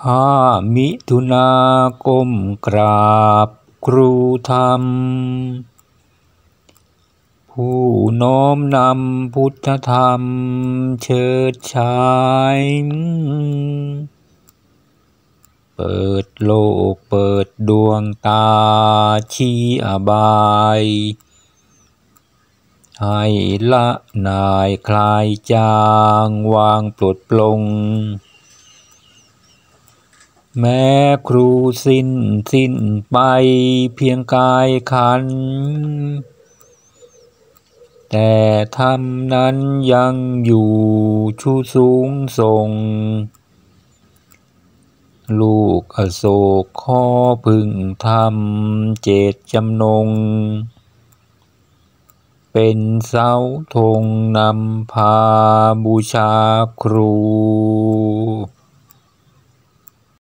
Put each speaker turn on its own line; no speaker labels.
มิถุนาก้มกราบครูธรรมผู้น้อมนำพุทธธรรมเชิดฉายเปิดโลกเปิดดวงตาชี้อบายให้ละนายคลายจางวางปลดปลงแม้ครูสิ้นไปเพียงกายขันธ์แต่ธรรมนั้นยังอยู่ชูสูงส่งลูกอโศกขอพึ่งธรรมเจตจำนงเป็นเสาธงนำพาบูชาครู